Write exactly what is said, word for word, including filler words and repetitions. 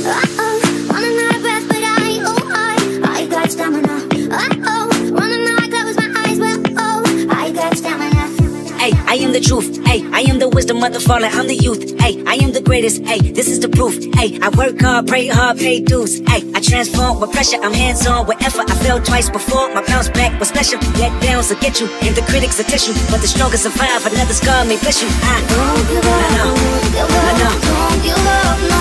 Uh-oh, running out of breath, but I, oh, I, I got stamina. Uh-oh, running out, close my eyes, well, oh, I got stamina. Hey, I am the truth. Hey, I am the wisdom of the fallen. I'm the youth. Hey, I am the greatest. Hey, this is the proof. Hey, I work hard, pray hard, pay dues. Hey, I transform with pressure. I'm hands-on with effort. I fell twice before. My bounce back was special. Let downs will get you, and the critics will test you. But the strongest survive. Another scar may bless you. I Don't give up, no, no, don't give up, no, no. don't give up.